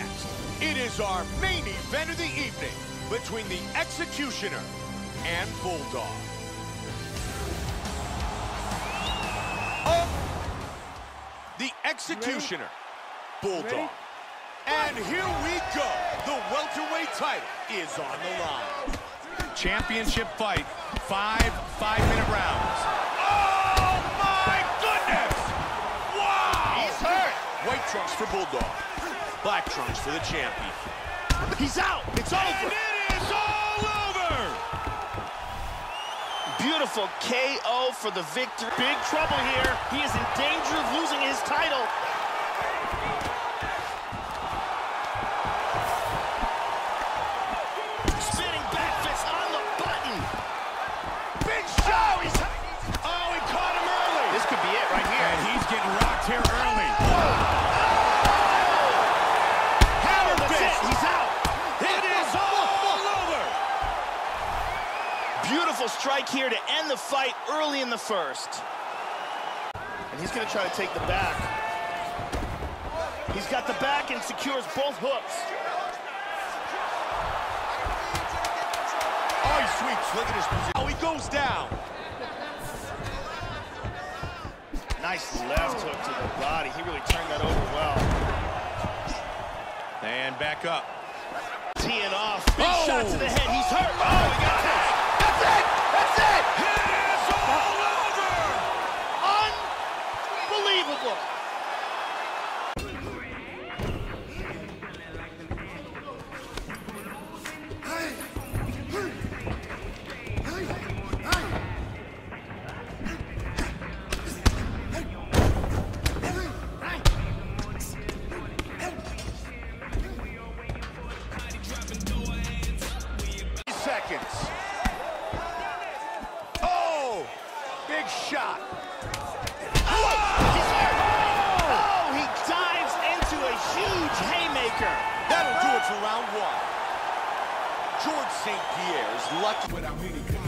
next. It is our main event of the evening between the Executioner and Bulldog. The Executioner, Bulldog. And here we go. The welterweight title is on the line. Championship fight, 5 5-minute rounds. Oh my goodness! Wow! He's hurt. White trunks for Bulldog. Black trunks for the champion. He's out. It's over. And it is all over! Beautiful KO for the victory. Big trouble here. He is in danger of losing his title. Spinning back fist on the button. Big shot! Oh, he caught him early! This could be it right here. And he's getting rocked here early. Hammer That's fist! it. He's out. It is all over! Beautiful strike here to end the fight early in the first. And he's going to try to take the back. He's got the back and secures both hooks. Oh, he sweeps. Look at his position. Oh, he goes down. Nice left hook to the body. He really turned that over well. And back up. Teeing off. Big shot to the head. He's hurt. Oh, he got it. That's it! That's it! It is all over! Unbelievable. Seconds. Oh! Big shot. Oh, he dives into a huge haymaker. That'll do it for round one. George St. Pierre is lucky without meaning.